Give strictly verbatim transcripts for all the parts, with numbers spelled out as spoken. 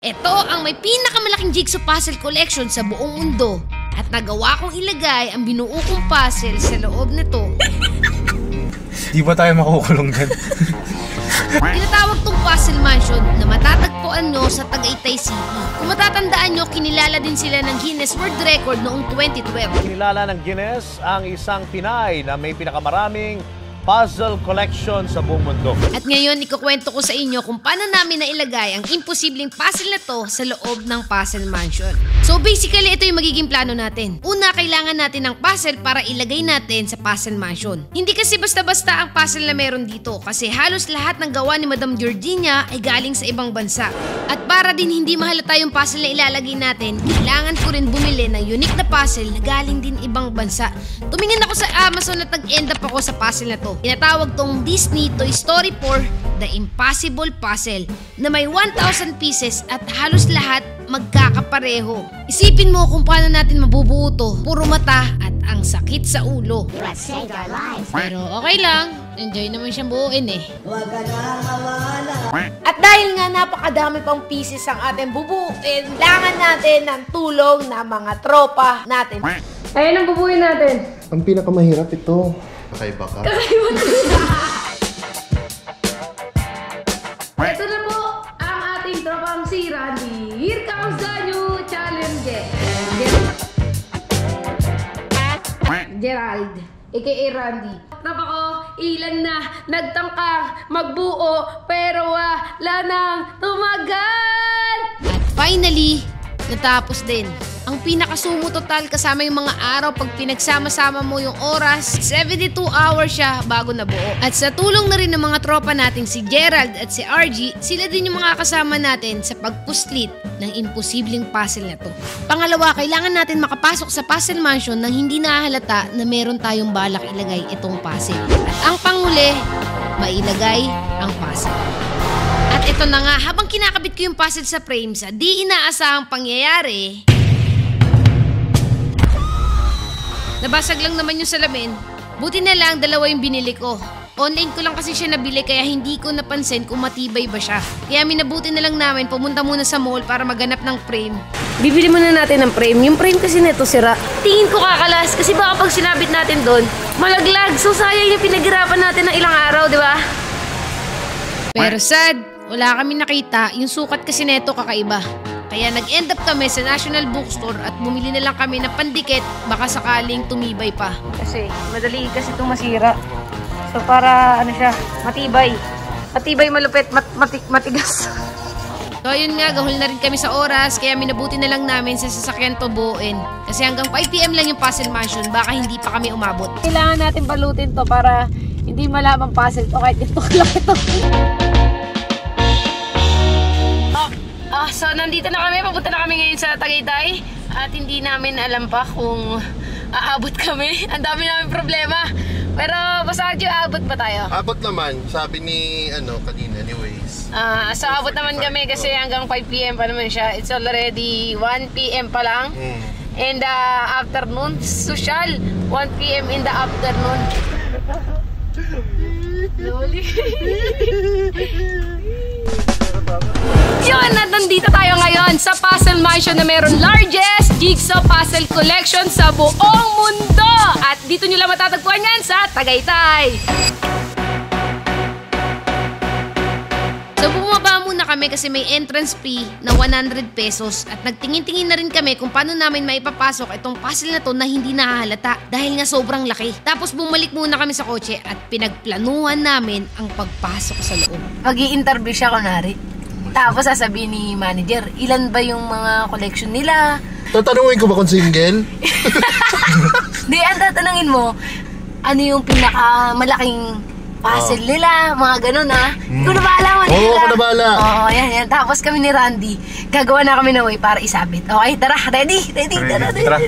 Ito ang may pinakamalaking jigsaw puzzle collection sa buong mundo. At nagawa kong ilagay ang binuo kong puzzle sa loob nito. Di ba tayo makukulong din? Tinatawag tong puzzle mansion na matatagpuan nyo sa Tagaytay City. Kung matatandaan nyo, kinilala din sila ng Guinness World Record noong twenty twelve. Kinilala ng Guinness ang isang Pinay na may pinakamaraming puzzle collection sa buong mundo. At ngayon, ikukwento ko sa inyo kung paano namin nailagay ang imposibleng puzzle na to sa loob ng puzzle mansion. So basically, ito yung magiging plano natin. Una, kailangan natin ng puzzle para ilagay natin sa puzzle mansion. Hindi kasi basta-basta ang puzzle na meron dito kasi halos lahat ng gawa ni Madam Georgina ay galing sa ibang bansa. At para din hindi mahalata yung puzzle na ilalagay natin, kailangan ko rin bumili ng unique na puzzle na galing din ibang bansa. Tumingin ako sa Amazon at nag-end up ako sa puzzle na to. Tinatawag tong Disney Toy Story four The Impossible Puzzle na may one thousand pieces at halos lahat magkakapareho. Isipin mo kung paano natin mabubuo to. Puro mata at ang sakit sa ulo. Pero okay lang. Enjoy naman siyang buuin eh. At dahil nga napakadami pang pieces ang ating bubuuin, kailangan natin ng tulong ng mga tropa natin. Ayun ang bubuuin natin. Ang pinakamahirap ito. Kakaiba ka. Kakaiba ka. Ito na po ang ating tropang si Randy. Here comes the new challenge. Gerald, aka Randy. Tropa ko, ilan na nagtangkang magbuo pero wala nang tumagal. At finally, natapos din. Ang pinakasumo total kasama yung mga araw pag pinagsama-sama mo yung oras, seventy-two hours siya bago nabuo. At sa tulong na rin ng mga tropa nating si Gerald at si R G, sila din yung mga kasama natin sa pagpuslit ng imposibleng puzzle na to. Pangalawa, kailangan natin makapasok sa puzzle mansion nang hindi nahahalata na meron tayong balak ilagay itong puzzle. At ang panghuli, mailagay ang puzzle. At ito na nga, habang kinakabit ko yung puzzle sa frame sa di inaasahang pangyayari, nabasag lang naman yung salamin. Buti na lang dalawa yung binili ko. Online ko lang kasi siya nabili kaya hindi ko napansin kung matibay ba siya. Kaya minabuti na lang namin pumunta muna sa mall para maganap ng frame. Bibili muna natin ng frame. Yung frame kasi nito sira. Tingin ko kakalas kasi baka pag sinabit natin doon, malaglag. So sayang yung pinaghirapan natin ng ilang araw, di ba? Pero sad, wala kami nakita. Yung sukat kasi nito kakaiba. Kaya nag-end up kami sa National Bookstore at bumili na lang kami ng pandikit baka sakaling tumibay pa. Kasi madali kasi itong masira. So para ano siya, matibay. Matibay, malupit, mat matik matigas. So ayun nga, gahol na rin kami sa oras kaya minabuti na lang namin sa sasakyan to buuin. Kasi hanggang five p m lang yung puzzle mansion, baka hindi pa kami umabot. Kailangan natin balutin to para hindi malamang puzzle to kahit ito lang ito. Ah, so nandito na kami, papunta na kami ngayon sa Tagaytay at hindi namin alam pa kung aabot kami. Ang dami namin problema. Pero basta Arjo, aabot ba tayo? Abot naman, sabi ni ano kanina anyways. Ah, so aabot naman kami kasi hanggang five p m pa naman siya. It's already one p m pa lang. Mm. In the afternoon, social, one p m in the afternoon. Loli. Yun, at nandito tayo ngayon sa puzzle mansion na meron largest jigsaw puzzle collection sa buong mundo. At dito nyo lang matatagpuan yan sa Tagaytay. So bumaba muna kami kasi may entrance fee na one hundred pesos. At nagtingin-tingin na rin kami kung paano namin maipapasok itong puzzle na to na hindi nahahalata dahil nga sobrang laki. Tapos bumalik muna kami sa kotse at pinagplanuhan namin ang pagpasok sa loob. Mag-i-interview siya kunwari. Tapos sasabihin ni manager, ilan ba yung mga collection nila? Tatanungin ko ba kung single? Di, ang tatanungin mo, ano yung pinakamalaking puzzle nila, mga ganun ha. Hindi ko na bahala mo nila. Oo, ako na bahala. Oo, yan, yan. Tapos kami ni Randy, gagawa na kami ng way para isabit. Okay, tara, ready? Ready, tara, ready. Tara.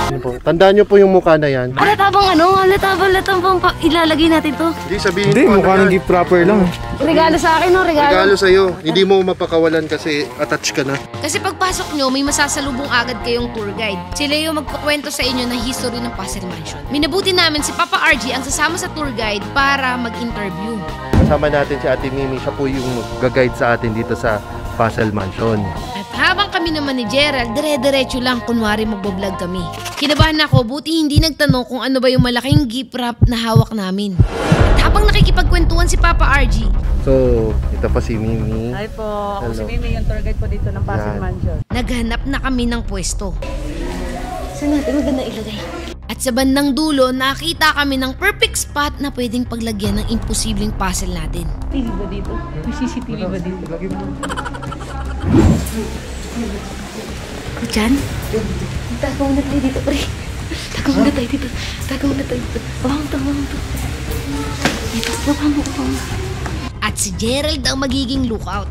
Yun po. Tandaan nyo po yung mukha na yan. Halata bang ano? Halata bang latang bang pa ilalagay natin to? Hindi, sabihin Hindi, po. mukha ng gift wrapper lang. Regalo sa akin, no? Regalo. Regalo sa'yo. Hindi mo mapakawalan kasi attached ka na. Kasi pagpasok nyo, may masasalubong agad kayong tour guide. Sila yung magkukwento sa inyo ng history ng Puzzle Mansion. Minabuti namin si Papa R G ang sasama sa tour guide para mag-interview. Kasama natin si Ate Mimi. Siya po yung mag-guide sa atin dito sa Puzzle Mansion. At habang kami naman ni Gerald, dire-diretso lang kunwari magbablog kami. Kinabahan ako, buti hindi nagtanong kung ano ba yung malaking gift wrap na hawak namin. At habang nakikipagkwentuhan si Papa R G, So, ito pa si Mimi. Hi po, ako Hello. si Mimi, yung tour guide po dito ng Puzzle Yan. Mansion. naghanap na kami ng pwesto. Saan natin maganda ilagay? At sa bandang dulo, nakita kami ng perfect spot na pwedeng paglagyan ng imposibleng puzzle natin. T V ba dito? May C C T V ba dito? Diyan? Tagaw na tayo dito, pre. Tagaw na tayo dito. Tagaw na tayo dito. Bawang to, bawang to. Dito, bawang mo, bawang mo. At si Gerald ang magiging lookout.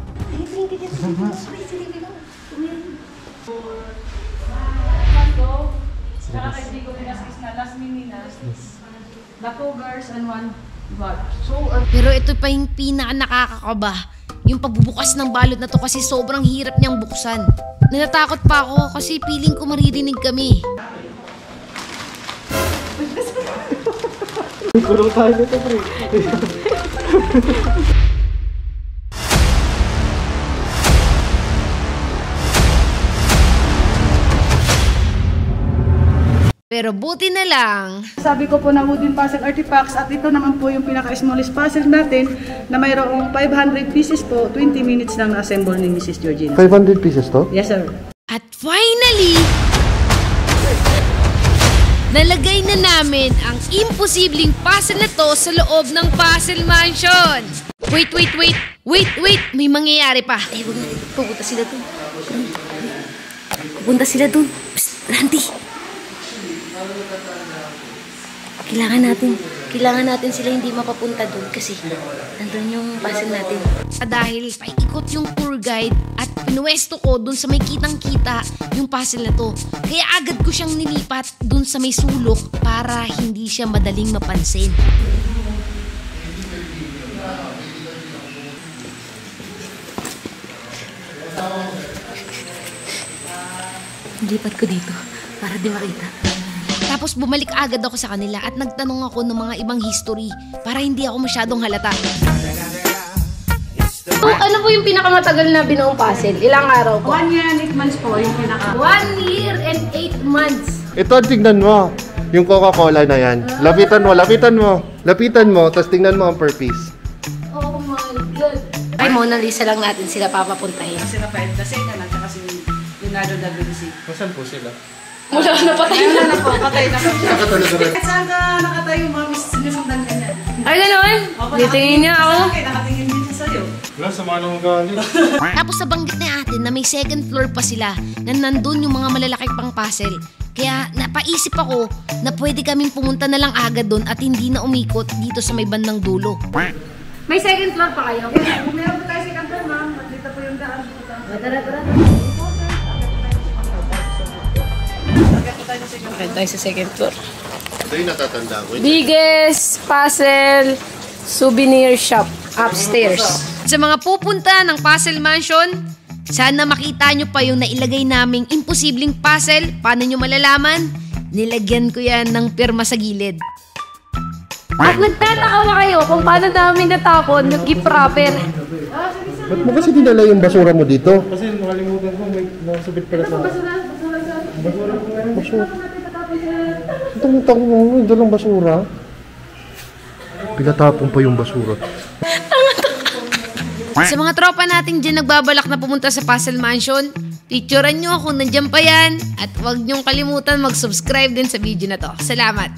Para kay Digo Ninas is na last mininas. The two girls and one god. So, Pero ito pa yung pinaka nakakakaba. Yung pagbubukas ng balot na to kasi sobrang hirap niyang buksan. Natatakot pa ako kasi feeling ko maririnig kami. Kulong tayo nito, pre. Pero buti na lang, sabi ko po na wooden puzzle artifacts at ito naman po yung pinaka-smallest puzzle natin na mayroong five hundred pieces po, twenty minutes lang na-assemble ni Missus Georgina. five hundred pieces to? Yes, sir. at finally, nalagay na namin ang imposibleng puzzle na to sa loob ng Puzzle Mansion. Wait, wait, wait, wait, wait, may mangyayari pa. Ay, huwag natin. Pupunta sila dun. Pupunta sila dun. Psst, Randy. Kailangan natin, kailangan natin sila hindi mapapunta dun kasi nandun yung puzzle natin. Dahil paikot yung tour guide at pinuwesto ko dun sa may kitang-kita yung puzzle na to. Kaya agad ko siyang nilipat dun sa may sulok para hindi siya madaling mapansin. Lipat ko dito para di makita. Tapos bumalik agad ako sa kanila at nagtanong ako ng mga ibang history para hindi ako masyadong halata. So, ano po yung pinakamatagal na binuong puzzle? Ilang araw po? One year and eight months po yung pinaka... One year and eight months. Ito, tignan mo. Yung Coca-Cola na yan. Lapitan mo, lapitan mo. Lapitan mo, tapos tingnan mo ang per piece. Oh my God. Ay, Mona Lisa lang natin sila papapuntahin. Si Rafael Dasena at saka si Leonardo da Vinci. Nasaan po sila? Mula na patay Ayun na. na na po, patay na po. Nakatalaga rin. At saan ka nakatayo, mga miss sinusundan ka niya? Ay, gano'n? Titingin niya ako. Sa akin, nakatingin din siya sa'yo. Wala, sama nung galing. Tapos nabanggit na atin na may second floor pa sila na nandun yung mga malalaki pang puzzle. Kaya napaisip ako na pwede kaming pumunta na lang agad doon at hindi na umikot dito sa may bandang dulo. May second floor pa kayo? Kung meron po tayo si Kantor, ma'am, at dito po yung daan. Tara, tara. Okay, tayo sa second floor. Ito yung natatanda ko. Biggest puzzle souvenir shop upstairs. Sa mga pupunta ng Puzzle Mansion, sana makita nyo pa yung nailagay naming imposibleng puzzle. Paano nyo malalaman? Nilagyan ko yan ng pirma sa gilid. At nagtataka na kayo kung paano namin natapon yung gift wrapper. Ba't mo kasi dinala yung basura mo dito? Kasi nakalimutan ko, may nasabit pala sa... Basura. Itong tao mo, dalang basura. Pinatapon pa yung basura. Sa mga tropa natin dyan nagbabalak na pumunta sa Puzzle Mansion, picturean nyo kung nandyan pa yan at huwag nyong kalimutan mag-subscribe din sa video na to. Salamat!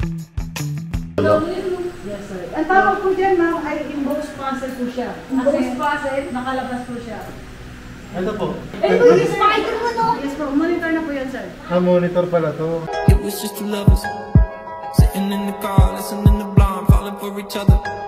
Yes, sir. Ang tawag po dyan, ma'am, ay embossed puzzle po siya. Embossed puzzle, nakalabas po siya. Ito po. Spider mo to! Yes po, monitor na po yan, sir. Ah, monitor pala to. It was just two lovers sitting in the car, listening to Blonde, falling for each other.